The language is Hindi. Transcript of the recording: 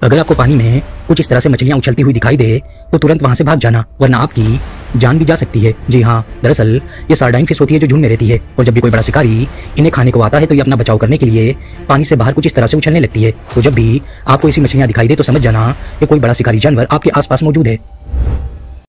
अगर आपको पानी में कुछ इस तरह से मछलियां उछलती हुई दिखाई दे तो तुरंत वहां से भाग जाना, वरना आपकी जान भी जा सकती है। जी हाँ, दरअसल ये सार्डाइन फिश होती है जो झुंड में रहती है, और जब भी कोई बड़ा शिकारी इन्हें खाने को आता है तो ये अपना बचाव करने के लिए पानी से बाहर कुछ इस तरह से उछलने लगती है। तो जब भी आपको ऐसी मछलियां दिखाई दे तो समझ जाना कि कोई बड़ा शिकारी जानवर आपके आसपास मौजूद है।